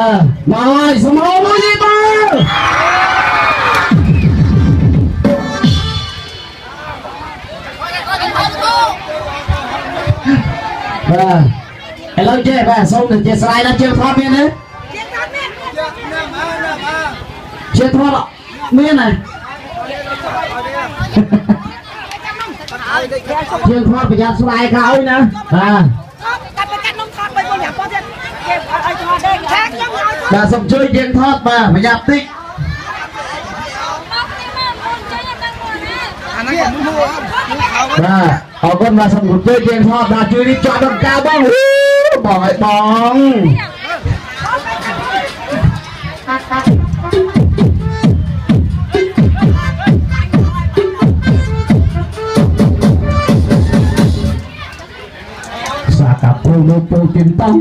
rồi xong rồi mới đi ba hello chơi bà xong được chơi slide nó chơi thoát miên đấy chơi thoát miên này chơi thoát bây giờ slide cao nè bà xong chơi chơi thoát bà bây giờ tích ở con mà xong một chơi chơi thoát bà chơi đi chọn đòn cao bóng bỏ lại bóng xả cặp tô trên tông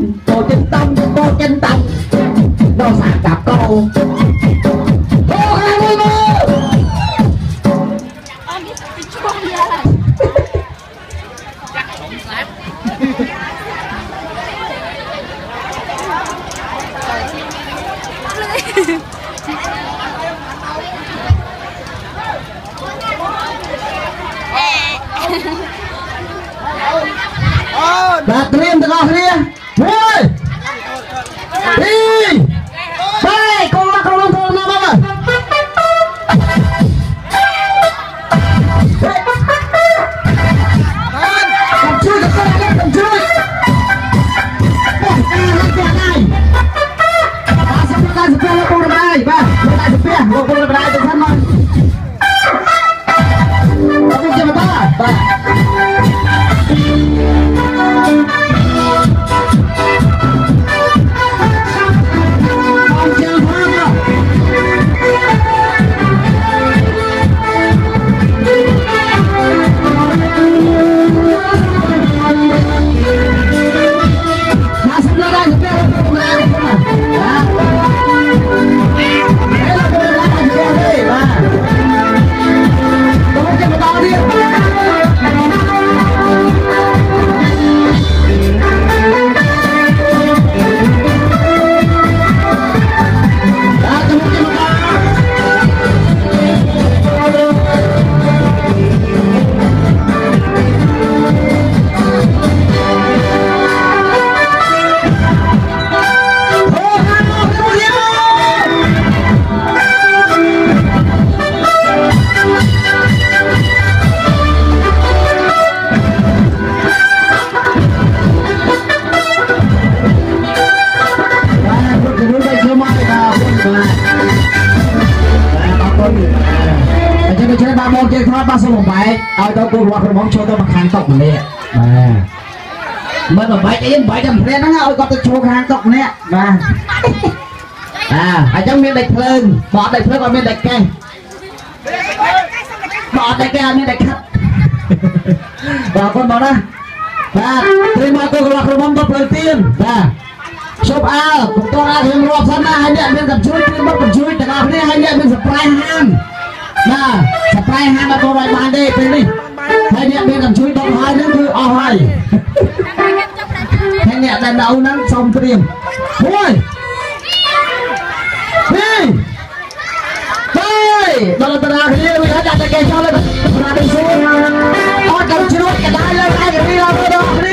nó xả cặp câu bà Triêm từ con kia vui đi bay con là con thôn nào mà cầm chui cầm chui bà sắp ra sắp ra con đây bà ra sắp ra con đây từ thân mà không chơi mà ba ba số 17 เอาตัวกูว่าคนมองโชว์ตัวมาคางตกเลยเมื่อต่อไปจะยินไปจำเพลงนะฮะเอาก็ตัวโชว์คางตกเนี่ยมาไอ้เจ้าเมียเด็กเพลินบอดเด็กเพลินกับเมียเด็กแกงบอดเด็กแกงเมียเด็กคัดบอกคนบอกนะterima kasih kalau aku mau berpelutin shop outตัวเราyangรอบsanaให้เนี่ยเป็นกับช่วยเป็นกับช่วยแต่เราเนี่ยให้เนี่ยเป็นสปายแฮมสปายแฮมมาตัวไรมาได้เป็นนี่ให้เนี่ยเป็นกับช่วยต้องให้นั่นคือเอาให้ให้เนี่ยแต่เรานั้นส่งเตรียมโอ้ยนี่เฮ้ยตอนตราที่เราจะจัดแกงชอบเลยตราเป็นซูนอ๋อกับชิโร่กันได้เลยไอ้กับนี่เราไม่ได้นี่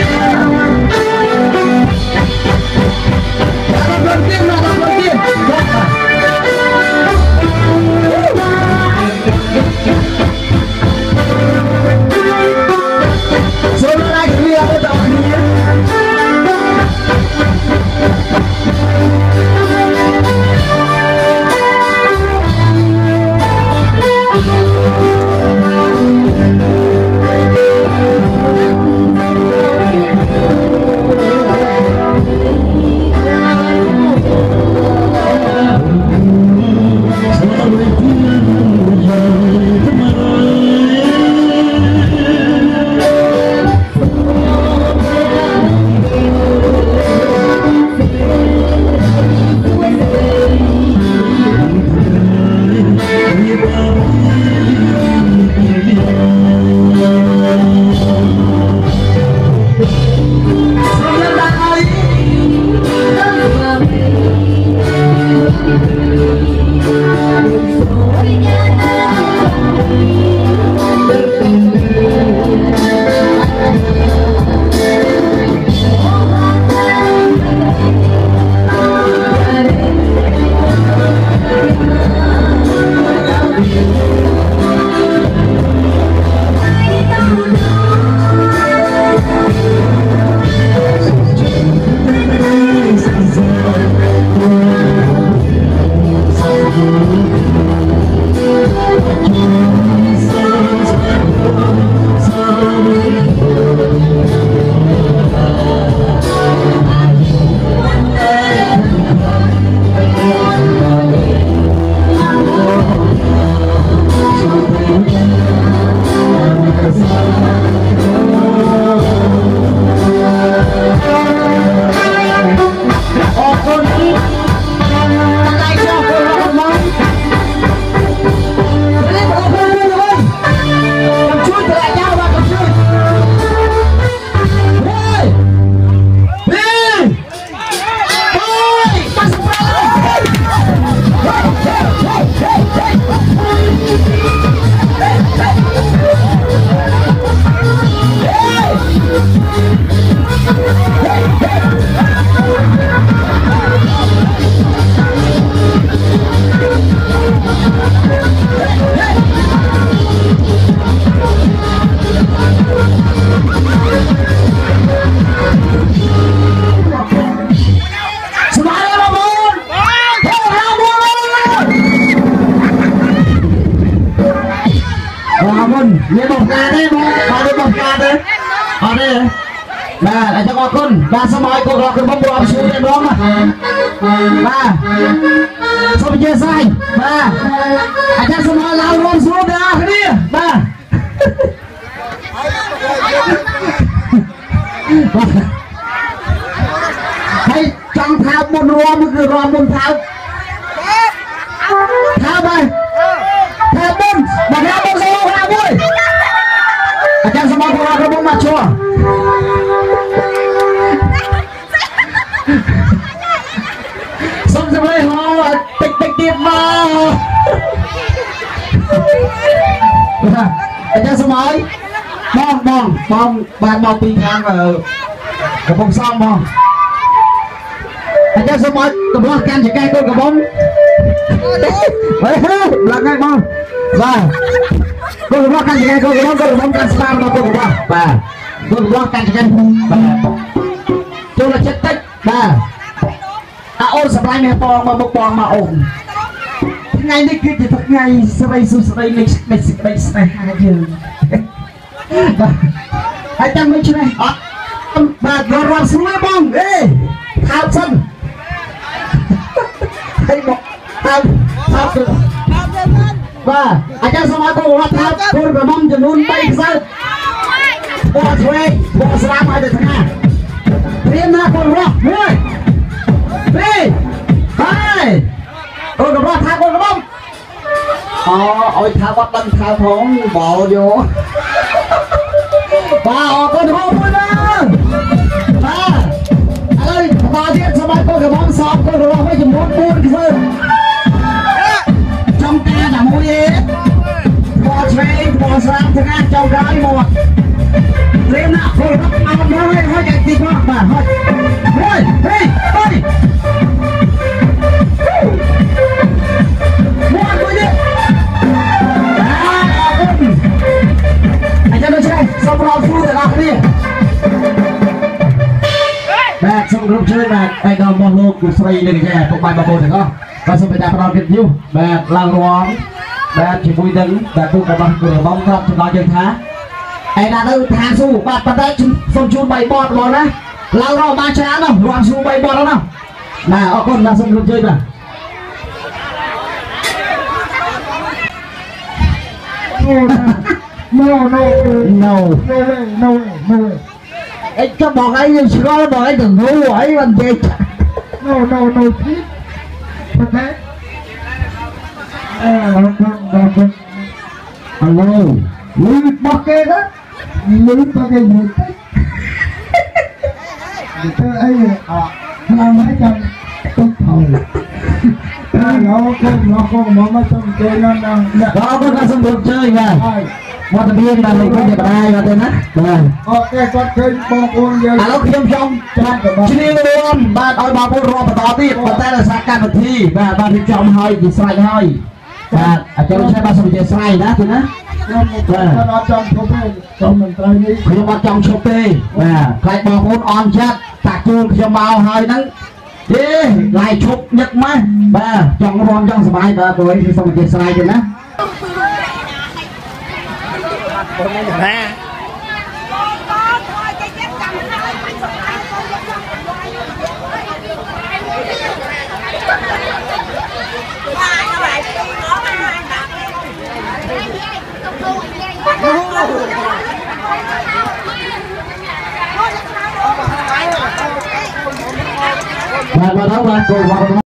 បាទអញ្ចឹងអរគុណបាទសូមឲ្យគាត់រកក្រុមបងរាប់ជួរតែម្ដងបាទសូមអធិស្ឋានបាទអញ្ចឹងសូមឲ្យឡើងរួមស្រួលទាំងអស់គ្នាបាទហើយចង់ថាមុនរួមគឺរួមមុនថាបាយថាមុនមកថាមុនសូមថាមួយអញ្ចឹងសូមឲ្យគាត់រកក្រុមបងមកជួរសុំសម្លេងហោតិចទៀតមកអញ្ចឹងសូមឲ្យបងបានមកពីខាងកំពង់សោមបងអញ្ចឹងសូមឲ្យកំឡោះកាន់ចកែកូនកំបងឡើងហើយបងបាទកូនកំឡោះកាន់ចកែកូនកំបងកាន់ស្ដាមរបស់កូនកំឡោះបាទកូនកំឡោះកាន់ចកែបាទចូលចិត្តតិចបាទអូនសម្លាញ់មេបងមកមុខបងមកអូនថ្ងៃនេះគឺជាថ្ងៃស្រីសុស្ដីនៃសេចក្តីស្នេហាយើងបាទហើយចាំមិនឆ្នេះអត់បាទរត់ស្រួលបងអេថើបសិនហើយមកថើបបាទអញ្ចឹងសូមឲ្យកូនរត់ថើបកូនប្រមុំចំនួន3ខ្សែបោះឆ្វេងបោះស្រាមឲ្យទៅថ្ងាត្រៀមណាកូនរត់1 2 3អូនកំឡោះថាកូនកំឡោះអូឲ្យថាវត្តដឹងថាផងបោយកបាទអរគុណហូបមួយណាបាទឥឡូវបន្តទៀតសូមឲ្យកូនកំឡោះសອບកូនកំឡោះឲ្យចំនួន4ខ្សែចំការតែមួយទេបោះឆ្វេងបោះស្រាមថ្ងាចុងក្រោយមកត្រៀមណាកូនកំឡោះមកហើយចែកទីផងបាទហើយបាទសូមគ្រប់ជើងបាទឯកឧត្តមលោកលោកស្រីនិងចាពុកម៉ែបងប្អូនទាំងអស់បាទសូមបន្តផ្ដល់កិត្តិយសបាទឡើងរំបាទជាមួយនឹងបាទទូករបស់គ្រូបងក្របចំណោទយើងថាឯណាទៅថាស៊ូបាទប៉ុន្តែសូមជូន3បទបងណាឡើងរំបានច្រើនណាស់រំស៊ូ3បទណាបាទអរគុណបាទសូមគ្រប់ជើងបាទNo anh cho bọn ấy nhưng có bọn ấy đừng ngu ấy làm gì no please okay hello lưu bọc kê đó lưu bọc kê một cái ấy làm mấy trăm tốt thôi nó con mấy trăm chơi nó đó có ra sân được chơi nha một thành viên là mình không thể bài vào tên á ok con chơi bóng quân giờ aloខ្ញុំចង់ឈ្នាងរួមបាទឲ្យបងប្អូនរាប់បន្តទៀតប៉ុន្តែដោយសារកម្មវិធីបាទបានរៀបចំឲ្យជាស្រេចហើយបាទអាចចូលឆែបាទសូមជាស្រ័យណាទូណាខ្ញុំអត់ចង់ឈប់ទេខ្ញុំមិនត្រូវនេះខ្ញុំអត់ចង់ឈប់ទេបាទខ្លាចបងប្អូនអន់ចិត្តតាជួលខ្ញុំមកហើយហ្នឹងទេឡាយឈប់ញឹកម៉េះបាទចង់រួមចង់សុបាយបាទព្រោះសូមជាស្រ័យទេណាបងនេះណាបាទបងថាបាទគោល